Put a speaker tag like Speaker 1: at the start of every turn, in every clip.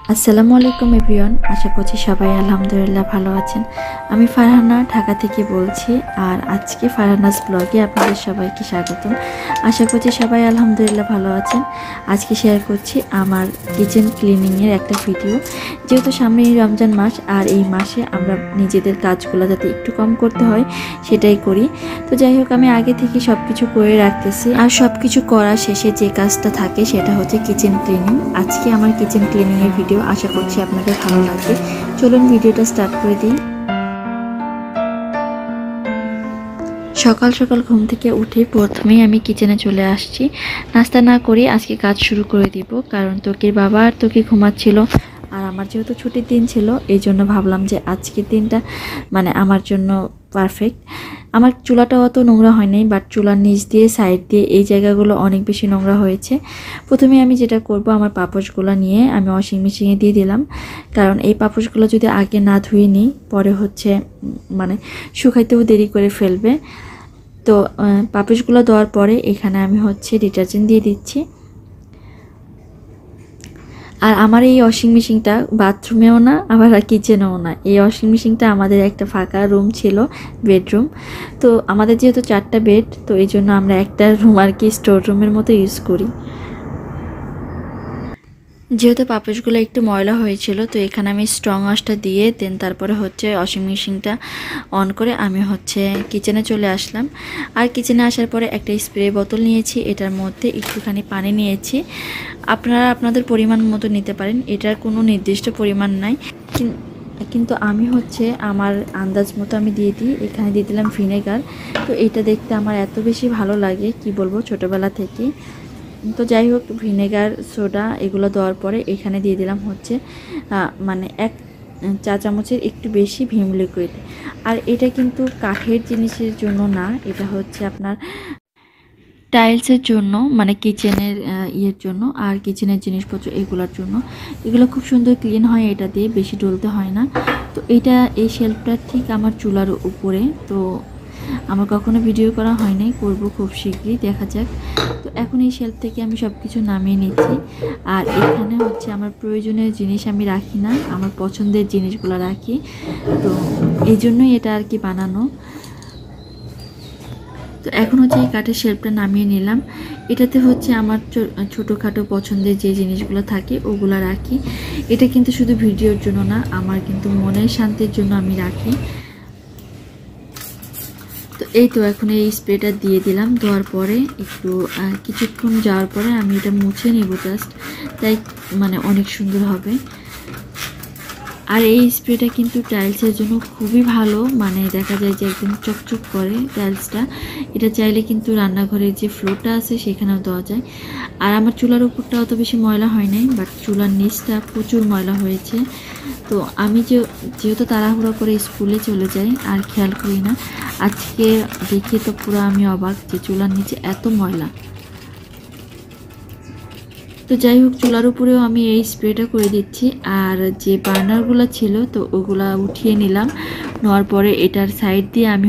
Speaker 1: আসসালামু আলাইকুম এভরিওয়ান, আশা করছি সবাই আলহামদুলিল্লাহ ভালো আছেন। আমি ফারহানা ঢাকা থেকে বলছি। আর আজকে ফারহানাস ব্লগে আপনাদের সবাইকে স্বাগতম। আশা করছি সবাই আলহামদুলিল্লাহ ভালো আছেন। আজকে শেয়ার করছি আমার কিচেন ক্লিনিংয়ের একটা ভিডিও। যেহেতু সামনেই রমজান মাস, আর এই মাসে আমরা নিজেদের কাজগুলো যাতে একটু কম করতে হয় সেটাই করি। তো যাই হোক, আমি আগে থেকে সব কিছু করে রাখতেছি, আর সব কিছু করার শেষে যে কাজটা থাকে সেটা হচ্ছে কিচেন ক্লিনিং। আজকে আমার কিচেন ক্লিনিংয়ের ভিডিও, আশা করছি আপনাদের ভালো লাগবে। চলুন ভিডিওটা স্টার্ট করে দিই। সকাল সকাল ঘুম থেকে উঠে প্রথমেই আমি কিচেনে চলে আসছি। নাস্তা না করে আজকে কাজ শুরু করে দিব, কারণ তোকির বাবা আর তোকি ঘুমাচ্ছিল। আর আমার যেহেতু ছুটির দিন ছিল, এই জন্য ভাবলাম যে আজকের দিনটা আমার জন্য পারফেক্ট। আমার চুলাটা অত নোংরা হয় নাই, বাট চুলার নিচ দিয়ে সাইড দিয়ে এই জায়গাগুলো অনেক বেশি নোংরা হয়েছে। প্রথমে আমি যেটা করব, আমার পাপোশগুলো নিয়ে আমি ওয়াশিং মেশিনে দিয়ে দিলাম, কারণ এই পাপোশগুলো যদি আগে না ধুয়ে নিই পরে শুকাইতেও দেরি করে ফেলবে। তো পাপোশগুলো দেওয়ার পরে এখানে আমি ডিটারজেন্ট দিয়ে দিচ্ছি। আর আমার এই ওয়াশিং মেশিনটা বাথরুমেও না, আবার কিচেনেও না। এই ওয়াশিং মেশিনটা আমাদের একটা ফাঁকা রুম ছিল, বেডরুম। তো আমাদের যেহেতু 4টা বেড, তো এই জন্য আমরা একটা রুম স্টোর রুমের মতো ইউজ করি। যেহেতু পাপোশগুলো একটু ময়লা হয়েছিল, তো এখানে আমি স্ট্রং ওয়াশটা দিয়ে তারপরে ওয়াশিং মেশিনটা অন করে আমি কিচেনে চলে আসলাম। আর কিচেনে আসার পরে একটা স্প্রে বোতল নিয়েছি, এটার মধ্যে একটুখানি পানি নিয়েছি। আপনারা আপনাদের পরিমাণ মতো নিতে পারেন, এটার কোনো নির্দিষ্ট পরিমাণ নাই, কিন্তু আমি আমার আন্দাজ মতো আমি দিয়ে দিই। এখানে দিয়ে দিলাম ভিনেগার। তো এটা দেখতে আমার এত বেশি ভালো লাগে, কি বলবো, ছোটোবেলা থেকেই। তো যাই হোক, ভিনেগার, সোডা এগুলো দেওয়ার পরে এখানে দিয়ে দিলাম 1 চা চামচের একটু বেশি ভিম লিকুইড। আর এটা কিন্তু কাঠের জিনিসের জন্য না, এটা আপনার টাইলসের জন্য, কিচেনের ইয়ের জন্য, আর কিচেনের জিনিসপত্র এগুলোর জন্য। এগুলো খুব সুন্দর ক্লিন হয়, এটা দিয়ে বেশি ডলতে হয় না। তো এই শেলফটা ঠিক আমার চুলার উপরে। তো আমার কখনো ভিডিও করা হয় নাই, করব খুব শীঘ্রই, দেখা যাক। তো এখন এই শেলফ থেকে আমি সব কিছু নামিয়ে নিচ্ছি। আর এখানে আমার প্রয়োজনীয় জিনিস আমি রাখি না, আমার পছন্দের জিনিসগুলো রাখি। তো এই জন্যই এটা আর কি বানানো। তো এখন এই কাঠের শেলফটা নামিয়ে নিলাম। এটাতে আমার ছোটোখাটো পছন্দের যে জিনিসগুলো থাকে ওগুলো রাখি। এটা কিন্তু শুধু ভিডিওর জন্য না, আমার কিন্তু মনের শান্তির জন্য আমি রাখি। তো এই তো এখন এই স্প্রেটা দিয়ে দিলাম। দেওয়ার পরে একটু কিছুক্ষণ যাওয়ার পরে আমি এটা মুছে নিব জাস্ট, তাই অনেক সুন্দর হবে। আর এই স্প্রেটা কিন্তু টাইলসের জন্য খুবই ভালো, দেখা যায় যে একদম চকচক করে টাইলসটা। এটা চাইলে কিন্তু রান্নাঘরের যে ফ্লোরটা আছে সেখানেও দেওয়া যায়। আর আমার চুলার উপরটা অত বেশি ময়লা হয় নাই, বাট চুলার নিচটা প্রচুর ময়লা হয়েছে। তো আমি যেহেতু তাড়াহুড়ো করে স্কুলে চলে যাই আর খেয়াল করি না, আজকে দেখে তো পুরো আমি অবাক যে চুলার নিচে এত ময়লা। তো যাই হোক, চুলার উপরেও আমি এই স্প্রেটা করে দিচ্ছি। আর যে বার্নারগুলো ছিল তো ওগুলা উঠিয়ে নিলাম। নেওয়ার পরে এটার সাইড দিয়ে আমি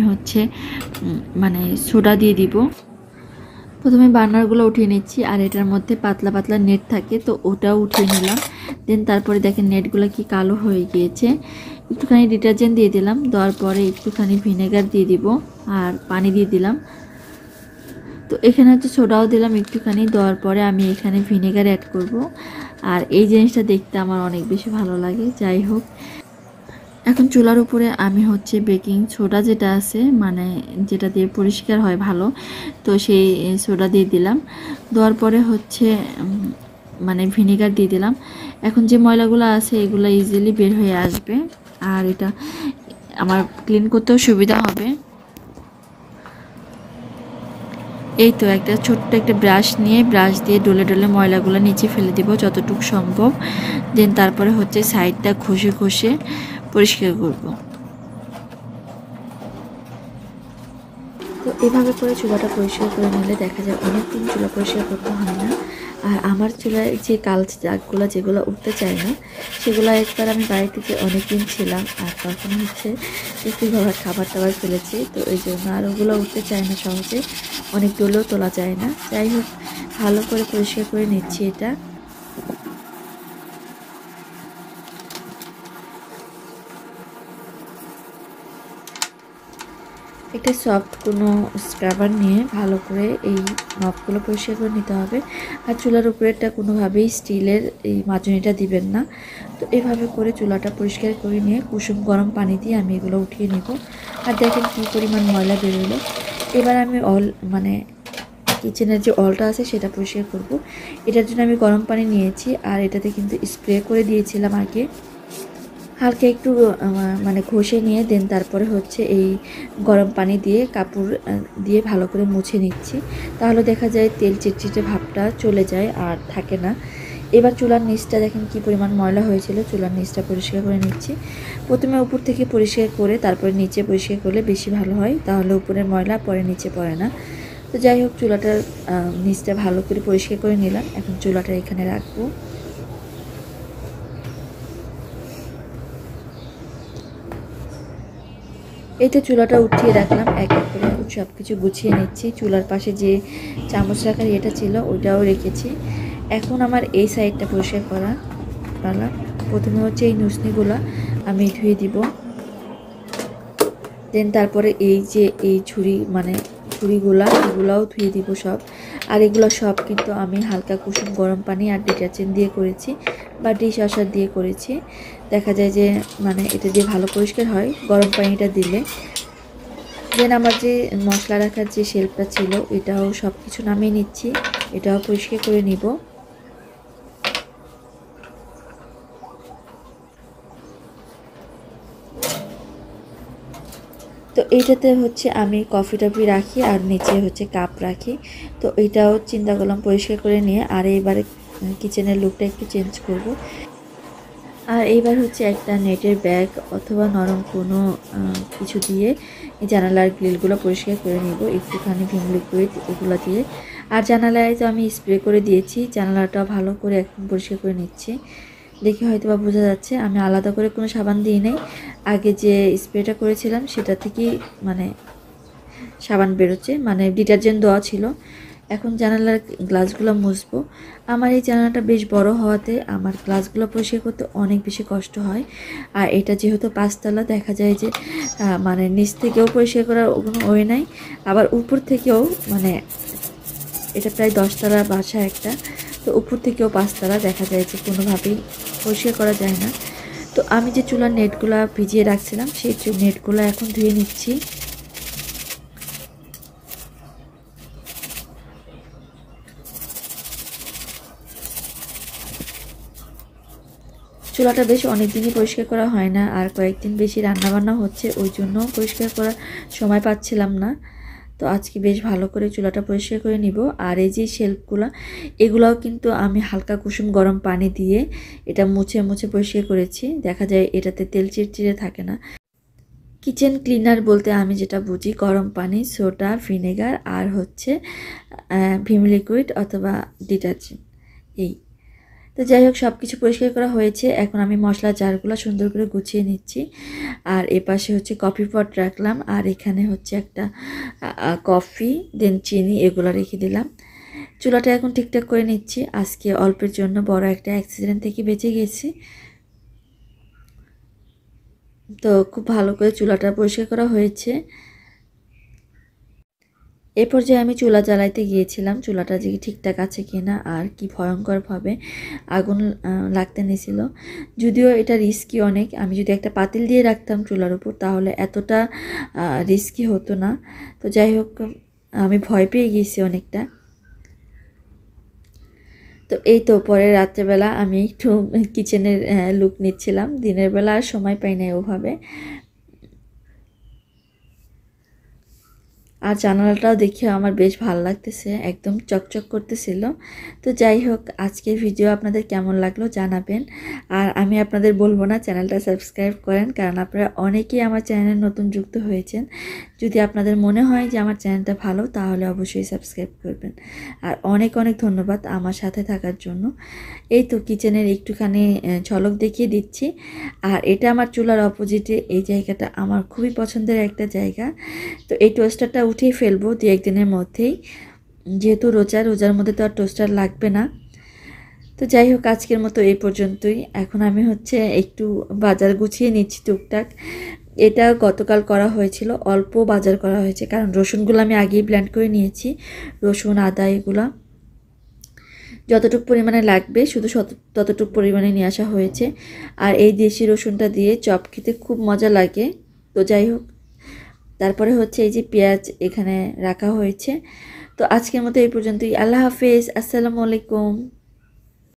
Speaker 1: সোডা দিয়ে দিব। প্রথমে বার্নারগুলো উঠিয়ে নিচ্ছি, আর এটার মধ্যে পাতলা পাতলা নেট থাকে, তো ওটাও উঠিয়ে নিলাম। তারপরে দেখেন নেটগুলো কি কালো হয়ে গিয়েছে। একটুখানি ডিটারজেন্ট দিয়ে দিলাম, দেওয়ার পরে একটুখানি ভিনেগার দিয়ে দিব, আর পানি দিয়ে দিলাম। তো এখানে সোডাও দিলাম একটুখানি। দেওয়ার পরে আমি এখানে ভিনেগার অ্যাড করব। আর এই জিনিসটা দেখতে আমার অনেক বেশি ভালো লাগে। যাই হোক, এখন চুলার উপরে আমি বেকিং সোডা যেটা আছে, যেটা দিয়ে পরিষ্কার হয় ভালো, তো সেই সোডা দিয়ে দিলাম। দেওয়ার পরে ভিনেগার দিয়ে দিলাম। এখন যে ময়লাগুলো আছে এগুলো ইজিলি বের হয়ে আসবে, আর এটা আমার ক্লিন করতেও সুবিধা হবে। এই তো একটা ছোট্ট একটা ব্রাশ নিয়ে ব্রাশ দিয়ে ডলে ডলে ময়লাগুলো নিচে ফেলে দিব যতটুকু সম্ভব। তারপরে সাইডটা ঘষে ঘষে পরিষ্কার করব। তো এভাবে করে চুলাটা পরিষ্কার করে নিলে দেখা যায় অনেক দিন চুলা পরিষ্কার করতে হয় না। আর আমার চুলায় যে কালচে দাগগুলো যেগুলো উঠতে চায় না, সেগুলো একবার আমি বাড়ি থেকে অনেক দিন ছিলাম, আর তখন একটু খাবার টাবার ফেলেছি, তো এই জন্য আর ওগুলো উঠতে চায় না সহজে, অনেক দূরেও তোলা যায় না। যাই হোক, ভালো করে পরিষ্কার করে নিচ্ছি এটা। একটা সফট কোনো স্ক্রাবার নিয়ে ভালো করে এই নবগুলো পরিষ্কার করে নিতে হবে। আর চুলার উপরেরটা কোনোভাবেই স্টিলের এই মাজনিটা দিবেন না। তো এভাবে করে চুলাটা পরিষ্কার করে নিয়ে কুসুম গরম পানি দিয়ে আমি এগুলো উঠিয়ে নেব। আর দেখেন কী পরিমাণ ময়লা বেরোলো। এবার আমি কিচেনের যে অলটা আছে সেটা পরিষ্কার করব। এটার জন্য আমি গরম পানি নিয়েছি আর এটাতে কিন্তু স্প্রে করে দিয়েছিলাম আগে, হালকা একটু মানে ঘষে নিয়ে দেন তারপরে হচ্ছে এই গরম পানি দিয়ে কাপড় দিয়ে ভালো করে মুছে নিচ্ছি। তাহলে দেখা যায় তেল চিটচিটে ভাবটা চলে যায় আর থাকে না। এবার চুলার নিচটা দেখেন কি পরিমাণ ময়লা হয়েছিল, চুলার নিচটা পরিষ্কার করে নিচ্ছি। প্রথমে উপর থেকে পরিষ্কার করে তারপরে নিচে পরিষ্কার করলে বেশি ভালো হয়, তাহলে উপরের ময়লা পরে নিচে পড়ে না। তো যাই হোক, চুলাটার নিচটা ভালো করে পরিষ্কার করে নিলাম। এখন চুলাটা এখানে রাখবো। এই তো চুলাটা উঠিয়ে রাখলাম, এক এক করে সব কিছু গুছিয়ে নিচ্ছি। চুলার পাশে যে চামচ রাখার এটা ছিল ওইটাও রেখেছি। এখন আমার এই সাইডটা পরিষ্কার করা পালা। প্রথমে হচ্ছে এই নুসনিগুলো আমি ধুয়ে দিব, দেন তারপরে এই যে এই এগুলাও ধুয়ে দিব সব। আর এগুলো সব কিন্তু আমি হালকা কুসুম গরম পানি আর ডিটারজেন্ট দিয়ে করেছি বা ডিশ ওয়াশার দিয়ে করেছি। দেখা যায় যে মানে এটা দিয়ে ভালো পরিষ্কার হয় গরম পানিটা দিলে। দেন আমার যে মশলা রাখার যে শেলফটা ছিল এটাও সব কিছু নামিয়ে নিচ্ছি, এটাও পরিষ্কার করে নিব। তো এইটাতে হচ্ছে আমি কফি টফি রাখি আর নিচে হচ্ছে কাপ রাখি। তো এটাও চিন্তা করলাম পরিষ্কার করে নিয়ে আর এইবারে কিচেনের লুকটা একটু চেঞ্জ করব। আর এইবার হচ্ছে একটা নেটের ব্যাগ অথবা নরম কোনো কিছু দিয়ে এই জানালার গ্রিলগুলো পরিষ্কার করে নিব, একটুখানি ভিম লিকুইড এগুলো দিয়ে। আর জানালায় তো আমি স্প্রে করে দিয়েছি, জানালাটা ভালো করে একদম পরিষ্কার করে নিচ্ছি। দেখে হয়তো বা বোঝা যাচ্ছে আমি আলাদা করে কোনো সাবান দিই নাই, আগে যে স্প্রেটা করেছিলাম সেটা থেকেই মানে সাবান বেরোচ্ছে, মানে ডিটারজেন্ট দেওয়া ছিল। এখন জানালার গ্লাসগুলো মুছবো। আমার এই জানালাটা বেশ বড় হওয়াতে আমার গ্লাসগুলো পরিষ্কার করতে অনেক বেশি কষ্ট হয়। আর এটা যেহেতু 5 তলা, দেখা যায় যে মানে নিচ থেকেও পরিষ্কার করার কোনো ওয়ে নাই, আবার উপর থেকেও মানে এটা প্রায় 10 তলা বাসা একটা, তো উপর থেকেও 5 তলা, দেখা যায় যে কোনোভাবেই পরিষ্কার করা যায় না। তো আমি যে চুলার নেটগুলো ভিজিয়ে রাখছিলাম সেই নেটগুলো এখন ধুয়ে নিচ্ছি। চুলাটা বেশ অনেক দিনই পরিষ্কার করা হয় না, আর কয়েকদিন বেশি রান্নাবান্না হচ্ছে ওই জন্য পরিষ্কার করার সময় পাচ্ছিলাম না। তো আজকে বেশ ভালো করে চুলাটা পরিষ্কার করে নিব। আর এই যে শেলফগুলো, এগুলাও কিন্তু আমি হালকা কুসুম গরম পানি দিয়ে এটা মুছে মুছে পরিষ্কার করেছি। দেখা যায় এটাতে তেল চিটচিটে থাকে না। কিচেন ক্লিনার বলতে আমি যেটা বুঝি গরম পানি, সোডা, ভিনেগার আর হচ্ছে ভিম লিকুইড অথবা ডিটারজেন্ট, এই। তো যাই হোক, সব কিছু পরিষ্কার করা হয়েছে। এখন আমি মশলা জারগুলো সুন্দর করে গুছিয়ে নিচ্ছি। আর এপাশে হচ্ছে কফি পট রাখলাম, আর এখানে হচ্ছে একটা কফি, দেন চিনি, এগুলো রেখে দিলাম। চুলাটা এখন ঠিকঠাক করে নিচ্ছি। আজকে অল্পের জন্য বড় একটা অ্যাক্সিডেন্ট থেকে বেঁচে গেছি। তো খুব ভালো করে চুলাটা পরিষ্কার করা হয়েছে। এ পর্যায়ে আমি চুলা জ্বালাইতে গিয়েছিলাম, চুলাটা যে ঠিকঠাক আছে কিনা, আর কি ভয়ঙ্করভাবে আগুন লাগতে নিয়েছিল। যদিও এটা রিস্কি অনেক, আমি যদি একটা পাতিল দিয়ে রাখতাম চুলার উপর তাহলে এতটা রিস্কি হতো না। তো যাই হোক, আমি ভয় পেয়ে গিয়েছি অনেকটা। তো এই তো পরে রাত্রেবেলা আমি একটু কিচেনের লুক নিচ্ছিলাম, দিনের বেলা আর সময় পাই না ওভাবে। আর জানালাটাও দেখে আমার বেশ ভালো লাগতেছে, একদম চকচক করতেছিল। তো যাই হোক, আজকের ভিডিও আপনাদের কেমন লাগলো জানাবেন। আর আমি আপনাদের বলবো না চ্যানেলটা সাবস্ক্রাইব করেন, কারণ আপনারা অনেকেই আমার চ্যানেলে নতুন যুক্ত হয়েছেন। যদি আপনাদের মনে হয় যে আমার চ্যানেলটা ভালো, তাহলে অবশ্যই সাবস্ক্রাইব করবেন। আর অনেক অনেক ধন্যবাদ আমার সাথে থাকার জন্য। এই তো কিচেনের একটুখানি ঝলক দেখিয়ে দিচ্ছি। আর এটা আমার চুলার অপোজিটে, এই জায়গাটা আমার খুবই পছন্দের একটা জায়গা। তো এই টোস্টারটা উঠিয়ে ফেলবো দু একদিনের মধ্যেই, যেহেতু রোজার মধ্যে তো আর টোস্টার লাগবে না। তো যাই হোক, আজকের মতো এই পর্যন্তই। এখন আমি হচ্ছে একটু বাজার গুছিয়ে নিচ্ছি টুকটাক। এটা গতকাল করা হয়েছিল, অল্প বাজার করা হয়েছে, কারণ রসুনগুলো আমি আগেই ব্লেন্ড করে নিয়েছি। রসুন, আদা এগুলা যতটুকু পরিমাণে লাগবে শুধু ততটুকু পরিমাণে নিয়ে আসা হয়েছে। আর এই দেশি রসুনটা দিয়ে চপ খেতে খুব মজা লাগে। তো যাই হোক, তারপরে হচ্ছে এই যে পেঁয়াজ এখানে রাখা হয়েছে। তো আজকের মতো এই পর্যন্তই। আল্লাহ হাফেজ, আসসালামু আলাইকুম।